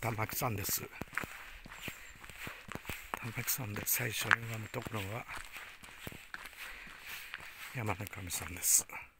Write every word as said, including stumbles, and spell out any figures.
玉木山です。玉木山で最初に拝むところは山の神さんです。